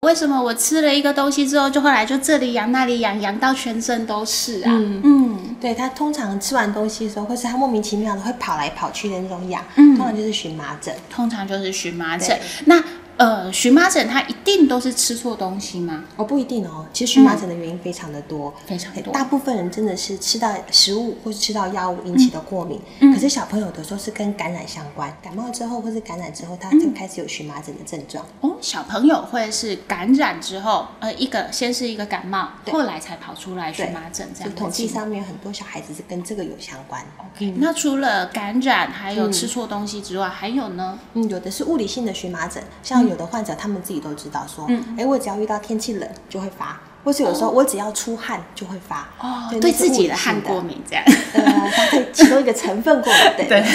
为什么我吃了一个东西之后，后来就这里痒那里痒，痒到全身都是啊？ 对，他通常吃完东西的时候，或是他莫名其妙的会跑来跑去的那种痒，通常就是荨麻疹。 通常就是荨麻疹。那荨麻疹它一定都是吃错东西吗？ 不一定哦。其实荨麻疹的原因非常的多， 非常多。 大部分人真的是吃到食物或是吃到药物引起的过敏，可是小朋友的时候是跟感染相关，感冒之后或是感染之后，他就开始有荨麻疹的症状。 小朋友会是感染之后，先是一个感冒，后来才跑出来荨麻疹这样。 统计上面很多小孩子是跟这个有相关。 那除了感染，还有吃错东西之外，还有呢？ 有的是物理性的荨麻疹，像有的患者他们自己都知道说，我只要遇到天气冷就会发，或是有时候我只要出汗就会发。 对自己的汗过敏这样。 它对其中一个成分过敏。对。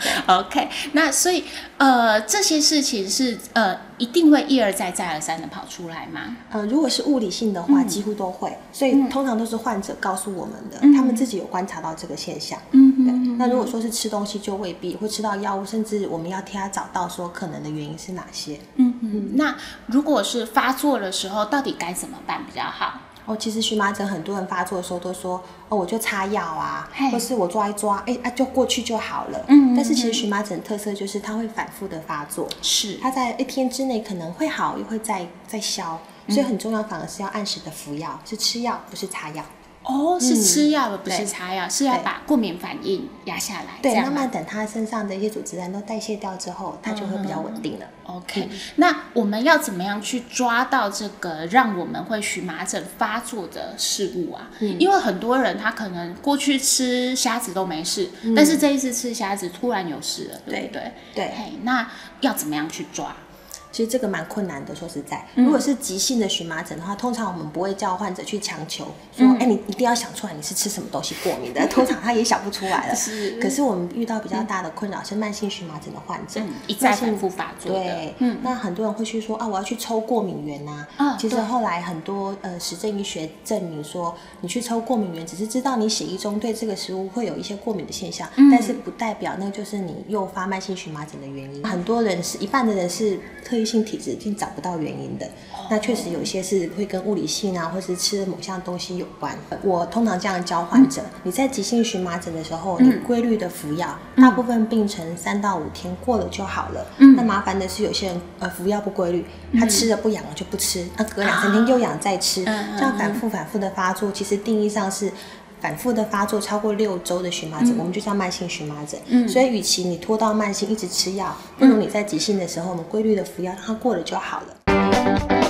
OK， 那所以这些事情是一定会一而再再而三的跑出来吗？ 如果是物理性的话，几乎都会，所以通常都是患者告诉我们的，他们自己有观察到这个现象。对。那如果说是吃东西就未必，会吃到药物，甚至我们要替他找到说可能的原因是哪些。 那如果是发作的时候，到底该怎么办比较好？ 其实荨麻疹很多人发作的时候都说，我就擦药啊，或是我抓一抓，就过去就好了。但是其实荨麻疹特色就是它会反复的发作， 是它在1天之内可能会好，又会再消，所以很重要，反而是要按时的服药，是吃药不是擦药。 是吃药的，不是擦药，是要把过敏反应压下来。 对，慢慢等他身上的一些组织胺都代谢掉之后，它就会比较稳定了。 OK，那我们要怎么样去抓到这个让我们会荨麻疹发作的事物啊？因为很多人他可能过去吃虾子都没事，但是这一次吃虾子突然有事了，对不对？ 对。 那要怎么样去抓？ 其实这个蛮困难的，说实在，如果是急性的荨麻疹的话，通常我们不会叫患者去强求说，你一定要想出来你是吃什么东西过敏的，通常他也想不出来了。可是我们遇到比较大的困扰是慢性荨麻疹的患者， 一再反复发作的。 对，那很多人会去说我要去抽过敏原其实后来很多实证医学证明说，你去抽过敏原只是知道你血液中对这个食物会有一些过敏的现象，但是不代表那就是你诱发慢性荨麻疹的原因。很多人是一半的人是特异性体质，已经找不到原因的。那确实有些是会跟物理性或是吃某项东西有关。我通常这样教患者，你在急性荨麻疹的时候，你规律的服药，大部分病程3到5天过了就好了。那麻烦的是有些人服药不规律，他吃了不痒了就不吃，隔2、3天又痒再吃，这样反复的发作，其实定义上是反复的发作超过6周的荨麻疹，我们就叫慢性荨麻疹。所以与其你拖到慢性一直吃药，不如你在急性的时候，我们规律的服药，让它过了就好了。